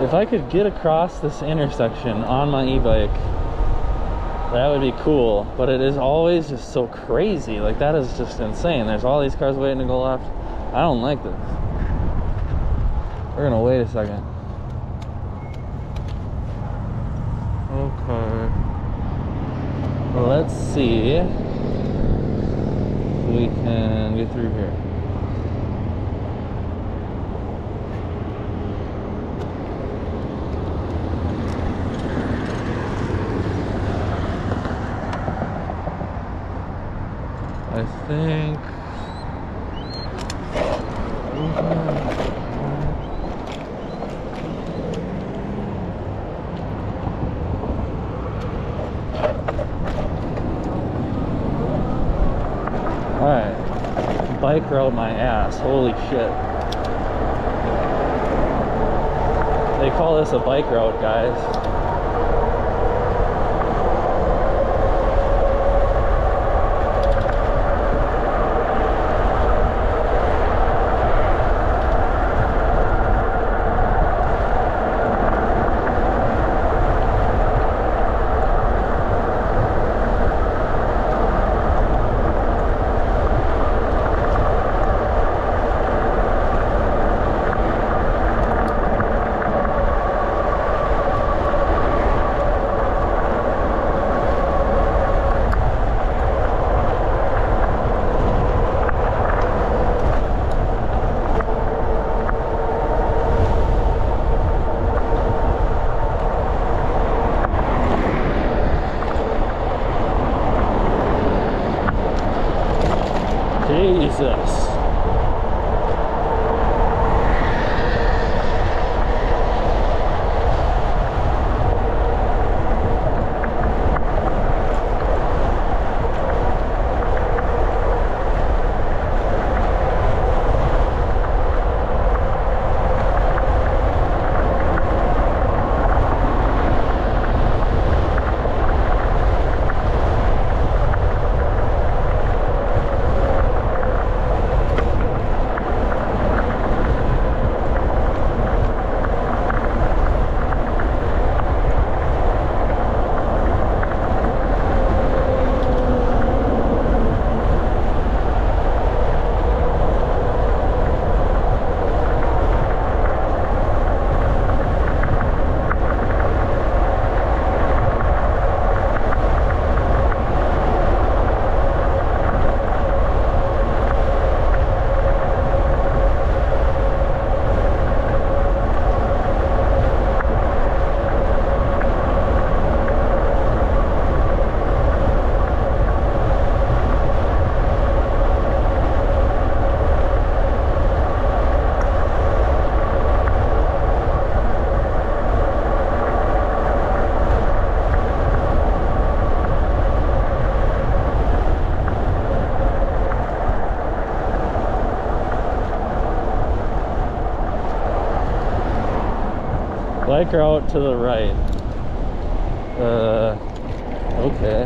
If I could get across this intersection on my e-bike, that would be cool, but it is always just so crazy. Like, that is just insane. There's all these cars waiting to go left. I don't like this. We're gonna wait a second. Okay. Let's see if we can get through here. I think alright. Bike route my ass. Holy shit. They call this a bike route, guys. Jesus. Bike route to the right. Okay.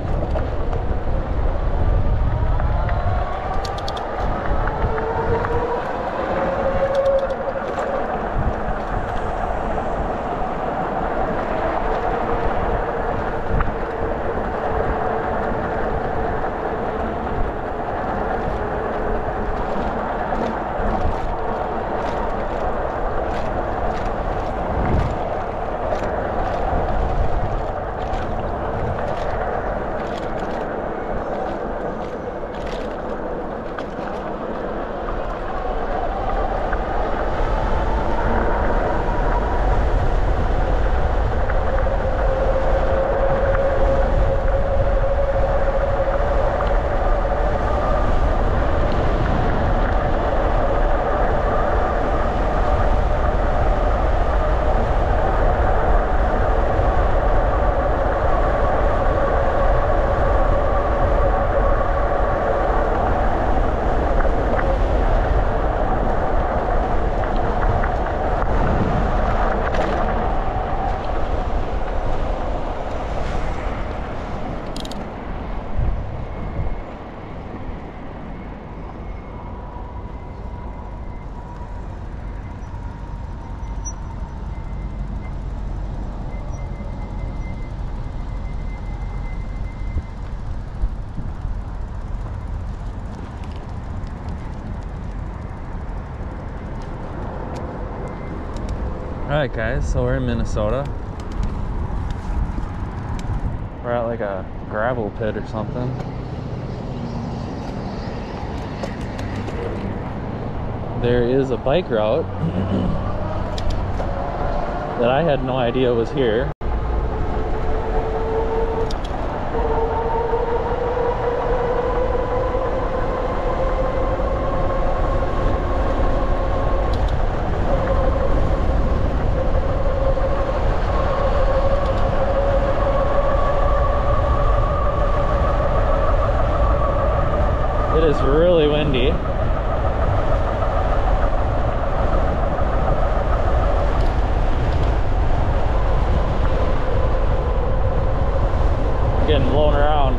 Alright guys, so we're in Minnesota. We're at like a gravel pit or something. There is a bike route that I had no idea was here. It is really windy. Getting blown around.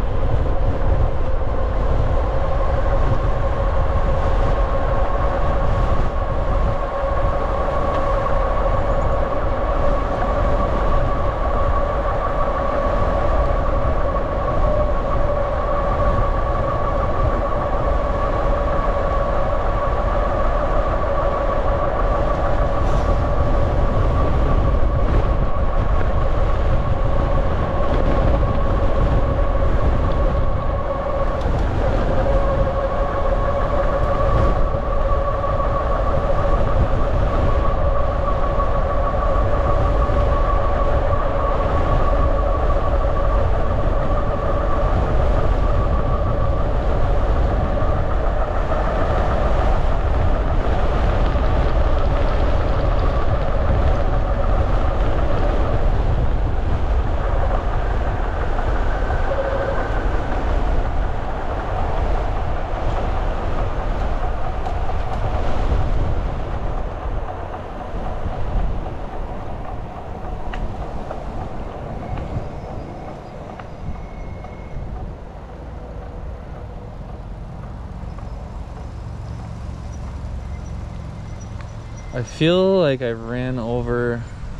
I feel like I ran over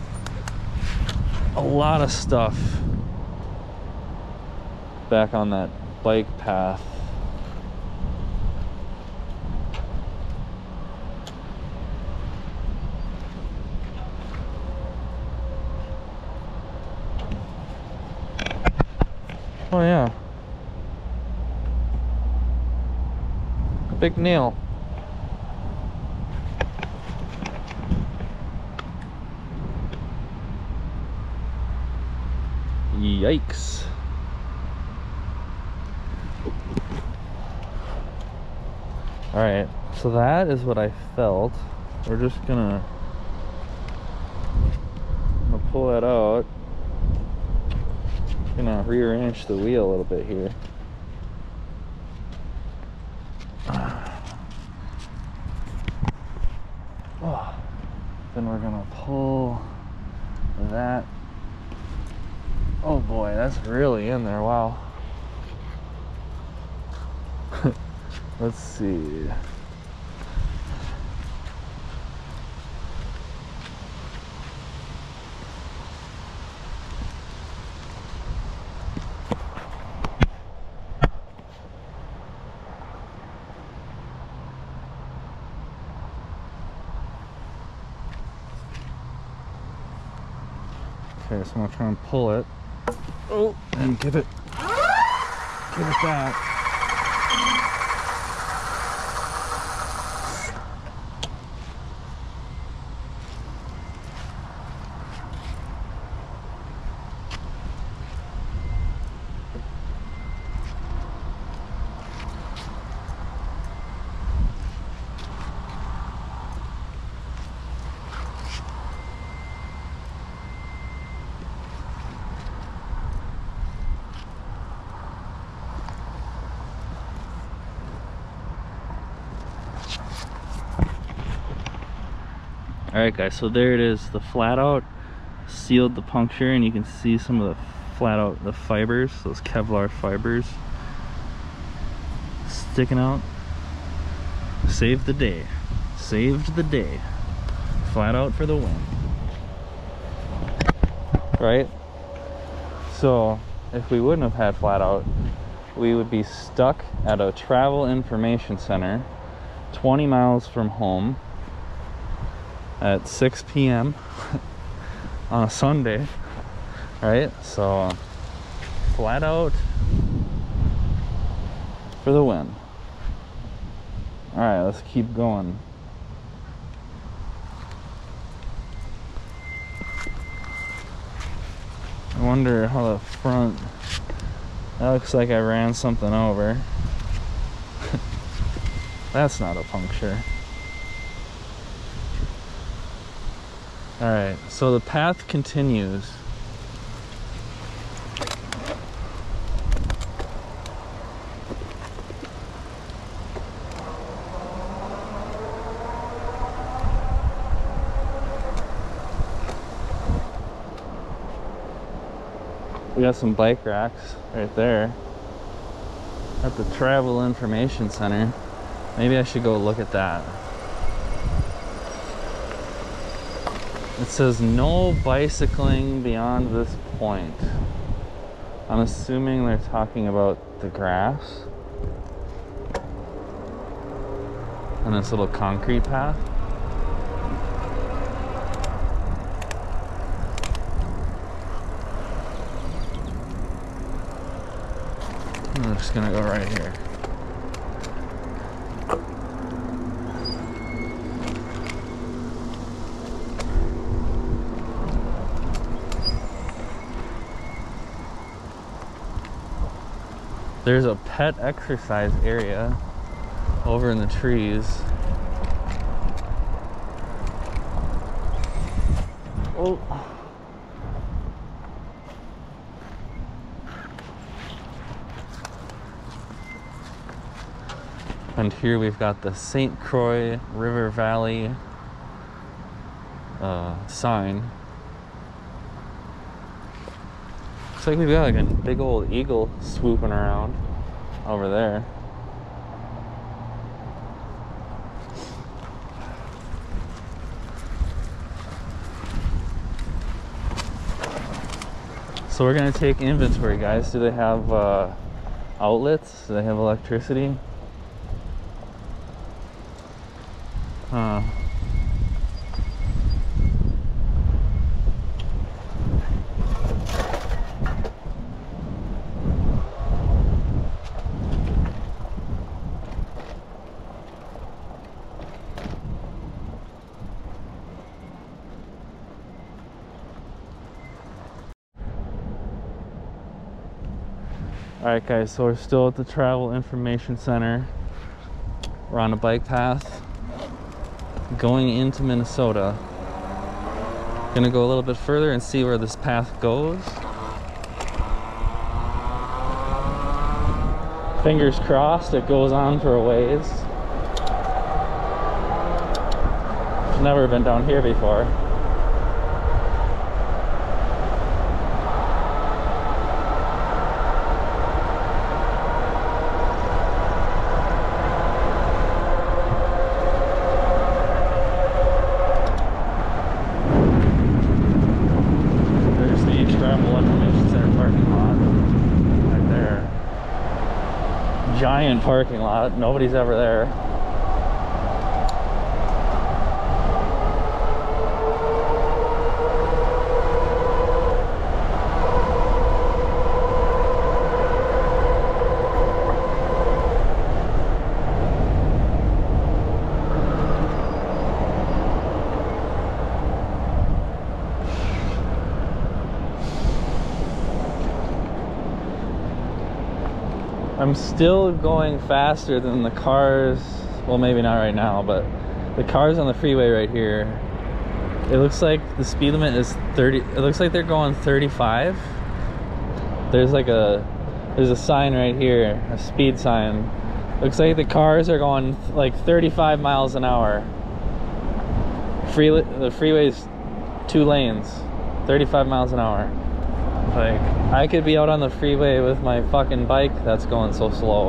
a lot of stuff back on that bike path. Oh yeah, a big nail. Yikes. Alright, so that is what I felt. We're just gonna pull that out. Gonna rearrange the wheel a little bit here. Oh, then we're gonna pull that. Oh boy, that's really in there, wow. Let's see. Okay, so I'm gonna try and pull it. Oh, and give it that. Alright guys, so there it is, the flat out sealed the puncture, and you can see some of the flat out, the fibers, those Kevlar fibers sticking out. Saved the day. Saved the day. Flat out for the win. Right? So, if we wouldn't have had flat out, we would be stuck at a travel information center 20 miles from home. at 6 p.m. on a Sunday, right? So flat out for the win. All right, let's keep going. I wonder how the front, that looks like I ran something over. That's not a puncture. All right, so the path continues. We got some bike racks right there at the Travel Information Center. Maybe I should go look at that. It says no bicycling beyond this point. I'm assuming they're talking about the grass and this little concrete path. I'm just gonna go right here. There's a pet exercise area over in the trees. Oh. And here we've got the St. Croix River Valley sign. Looks like we've got like a big old eagle swooping around over there. So we're gonna take inventory, guys. Do they have outlets? Do they have electricity? Huh. Alright guys, so we're still at the Travel Information Center. We're on a bike path going into Minnesota. Gonna go a little bit further and see where this path goes. Fingers crossed it goes on for a ways. I've never been down here before. Giant parking lot, nobody's ever there. I'm still going faster than the cars. Well, maybe not right now, but the cars on the freeway right here. It looks like the speed limit is 30. It looks like they're going 35. There's a sign right here, a speed sign. Looks like the cars are going like 35 miles an hour. The freeway's 2 lanes, 35 miles an hour. Like, I could be out on the freeway with my fucking bike that's going so slow.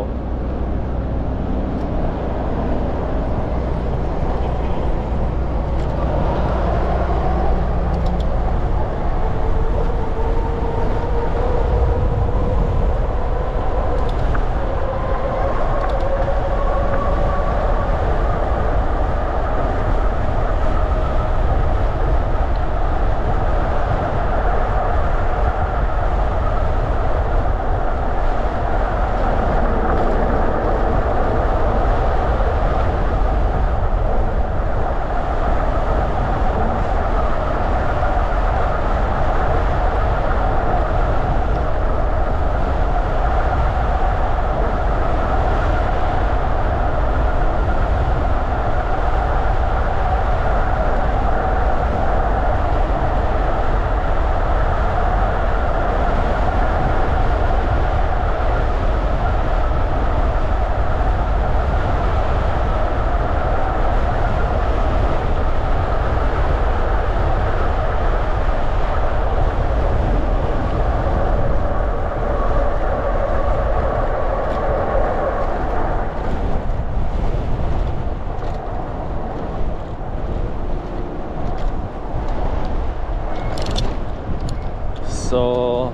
So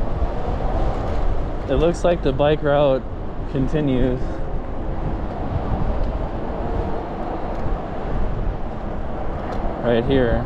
it looks like the bike route continues. Right here.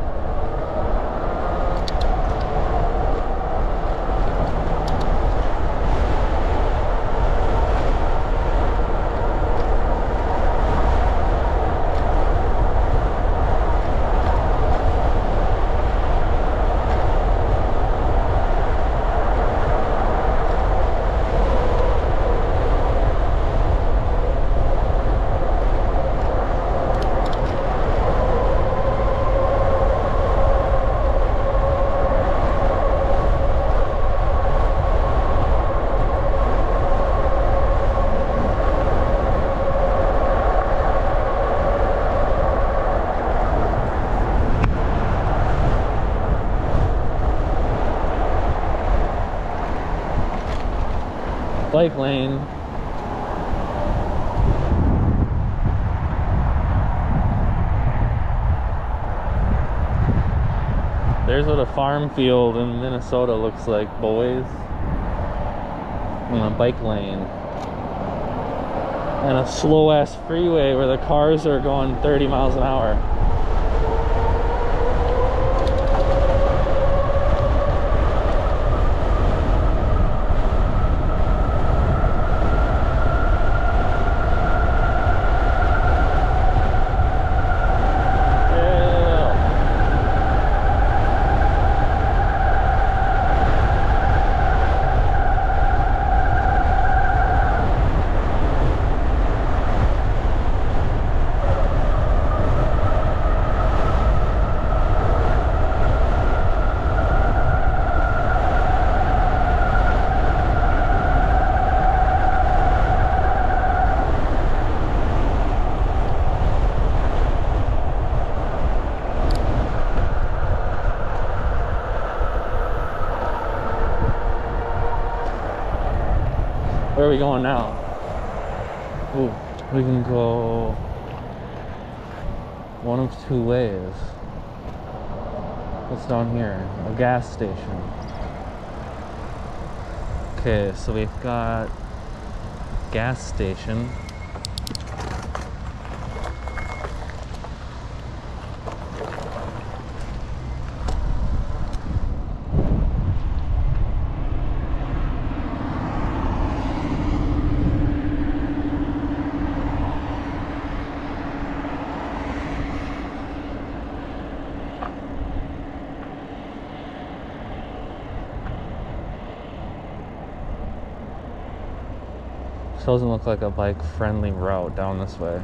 Bike lane. There's what a farm field in Minnesota looks like, boys. On a bike lane. And a slow ass freeway where the cars are going 30 miles an hour. Where are we going now? Ooh, we can go one of two ways. What's down here? A gas station. Okay, so we've got gas station. This doesn't look like a bike-friendly route down this way.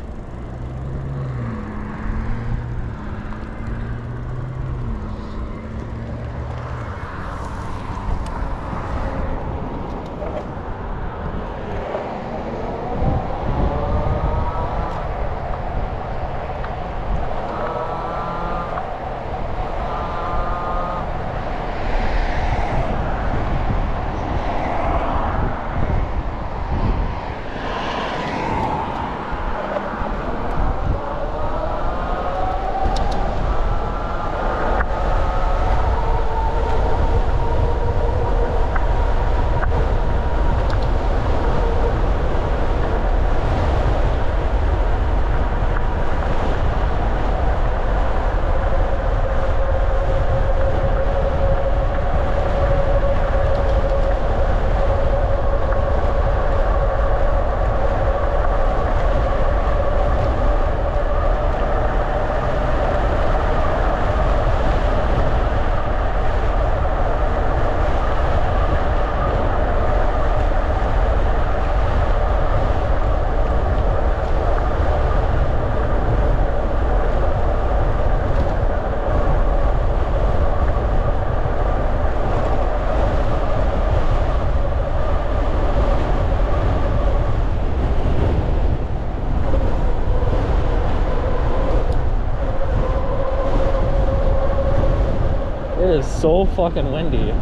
It is so fucking windy. Like,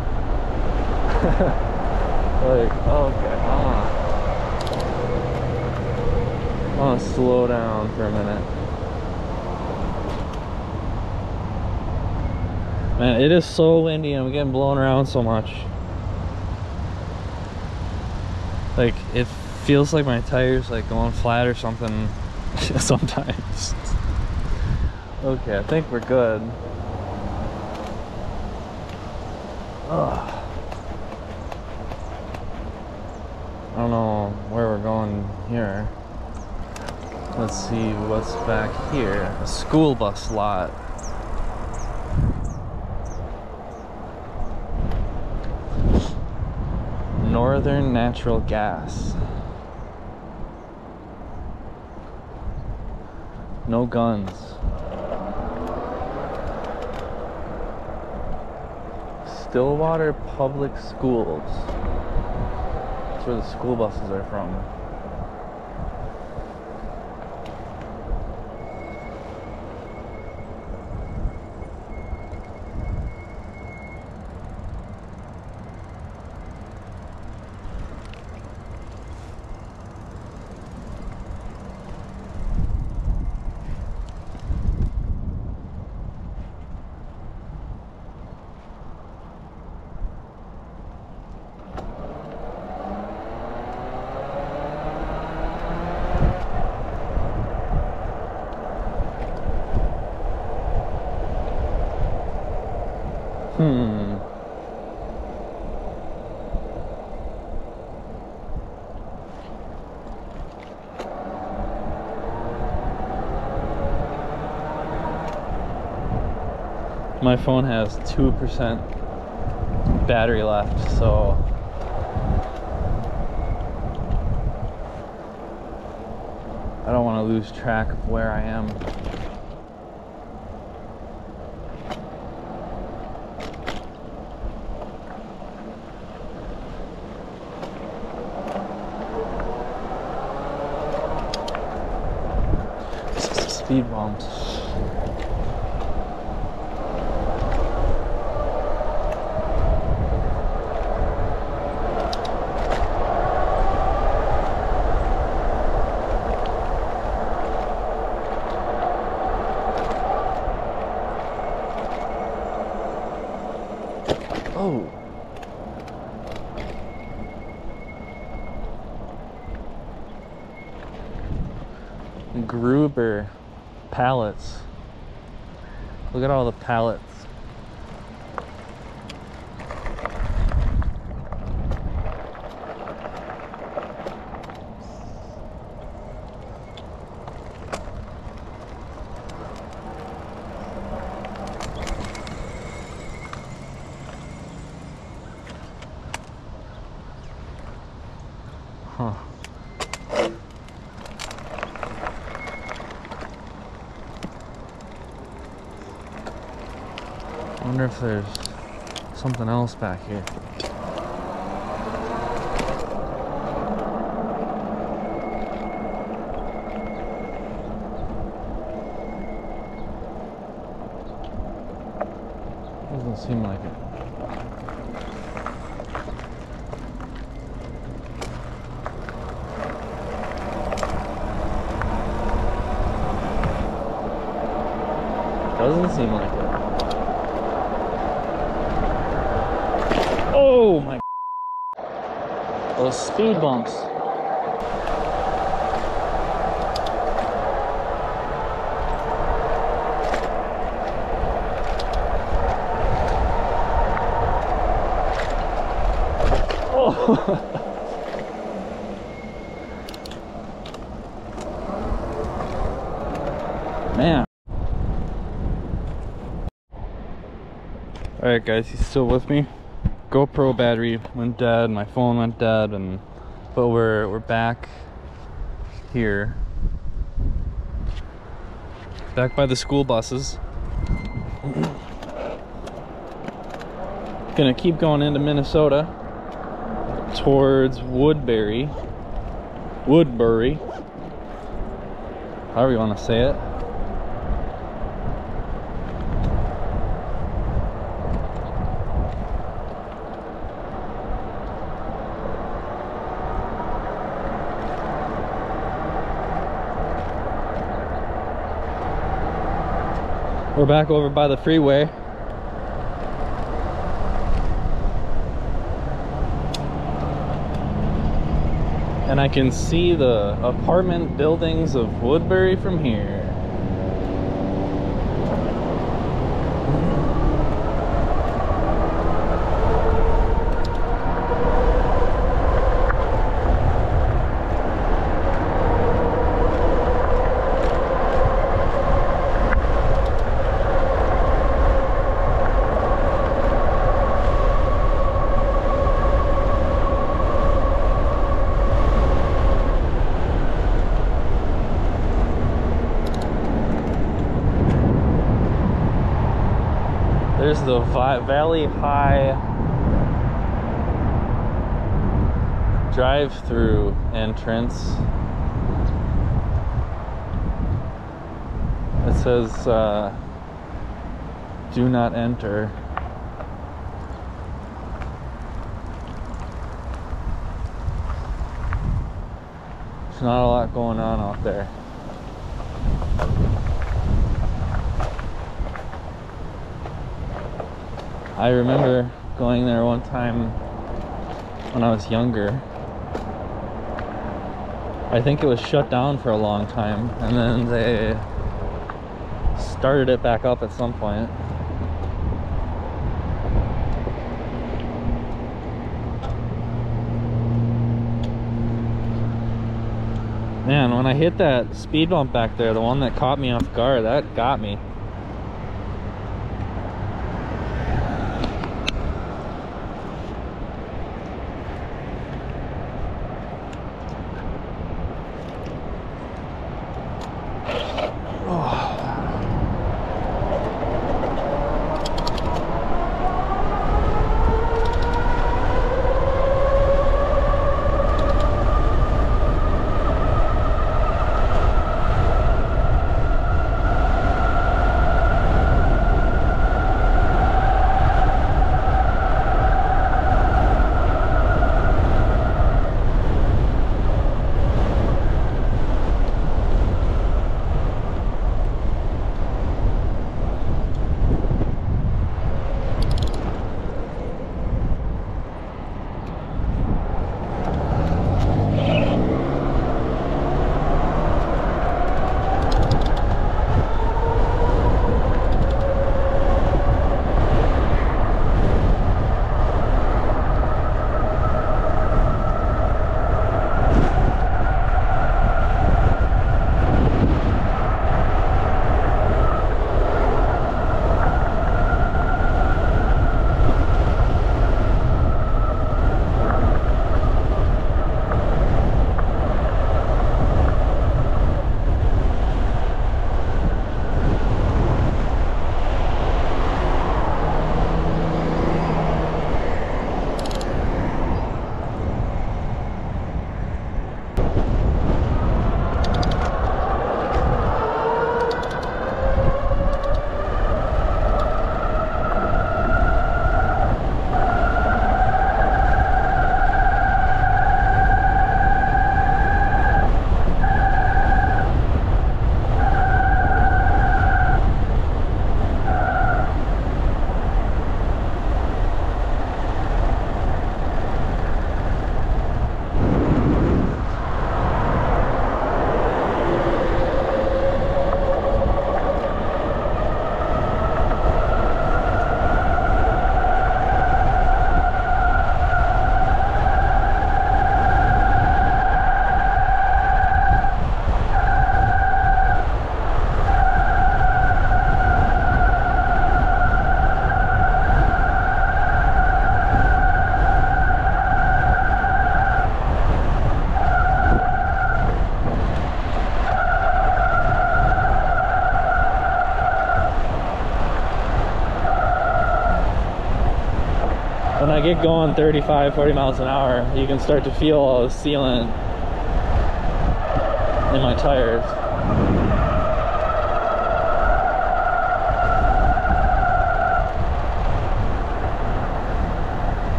okay, I wanna slow down for a minute. Man, it is so windy and I'm getting blown around so much. Like, it feels like my tire's like going flat or something sometimes. Okay, I think we're good. Ugh. I don't know where we're going here. Let's see what's back here. A school bus lot. Northern Natural Gas. No guns. Stillwater Public Schools. That's where the school buses are from. My phone has 2% battery left, so I don't want to lose track of where I am. Speed bumps. Oh. Gruber pallets. Look at all the pallets. Huh. I wonder if there's something else back here. Doesn't seem like it. Doesn't seem like it. Oh my! Those speed bumps. Oh! Man. Alright guys, he's still with me. GoPro battery went dead, my phone went dead, but we're back here. Back by the school buses. Gonna keep going into Minnesota towards Woodbury, however you want to say it. We're back over by the freeway. And I can see the apartment buildings of Woodbury from here. There's the Valley High drive-through entrance. It says, do not enter. There's not a lot going on out there. I remember going there one time when I was younger. I think it was shut down for a long time, and then they started it back up at some point. Man, when I hit that speed bump back there, the one that caught me off guard, that got me. When I get going 35, 40 miles an hour, you can start to feel all the sealant in my tires.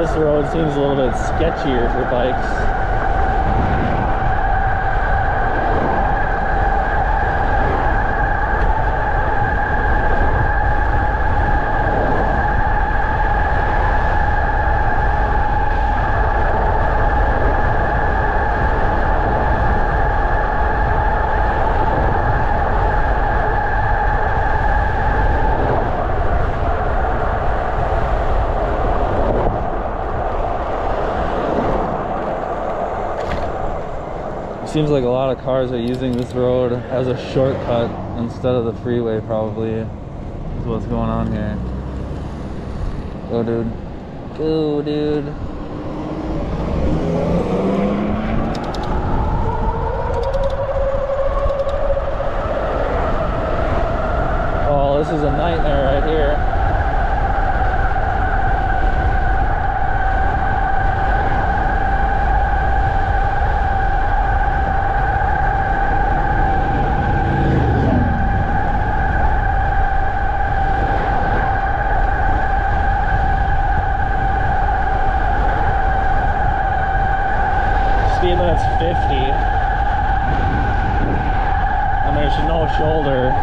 This road seems a little bit sketchier for bikes. Seems like a lot of cars are using this road as a shortcut instead of the freeway, probably, is what's going on here. Go, dude. Go, dude. Oh, this is a nightmare right here. Speed limit's 50, and there's no shoulder.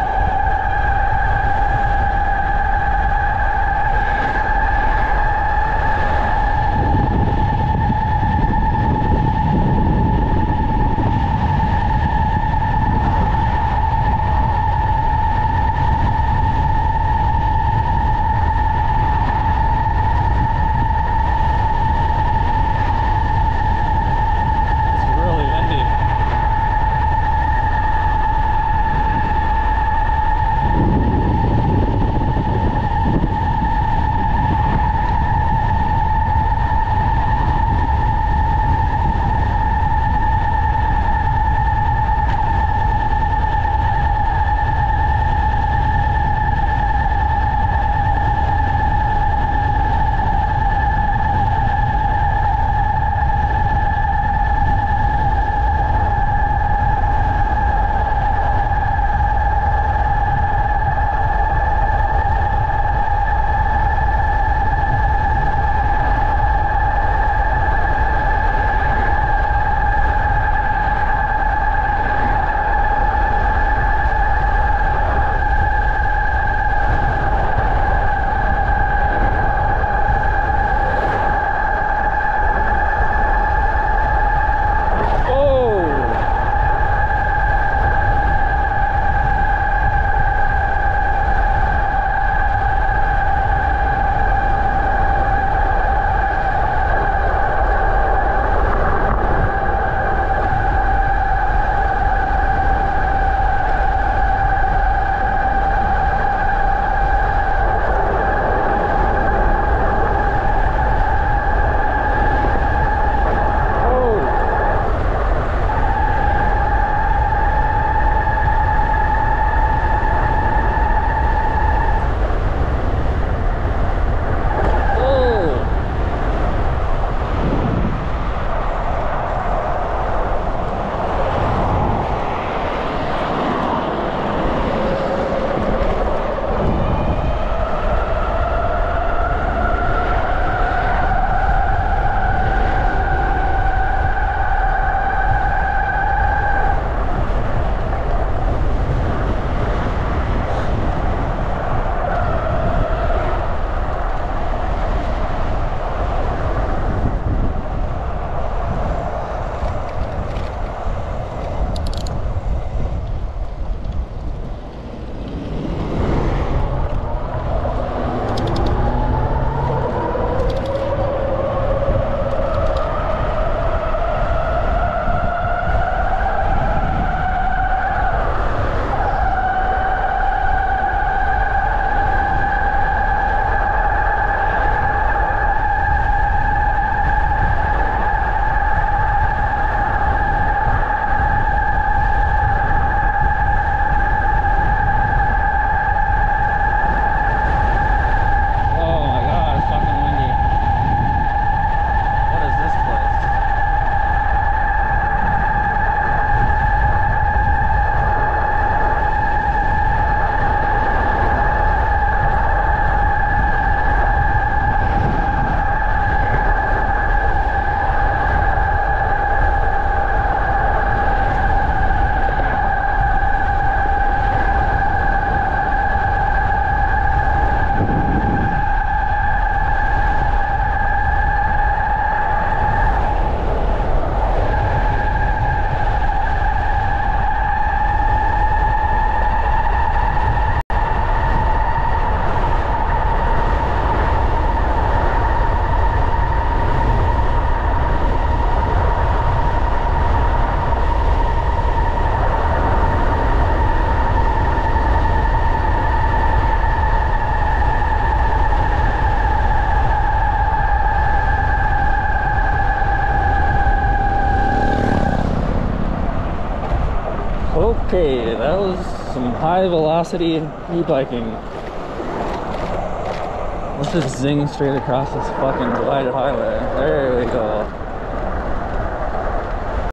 Okay, that was some high velocity e-biking. Let's just zing straight across this fucking divided highway. There we go.